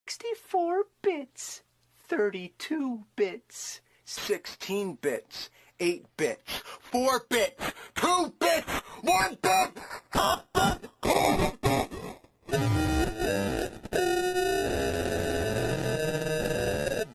64 bits, 32 bits, 16 bits, 8 bits, 4 bits, 2 bits, 1 bit!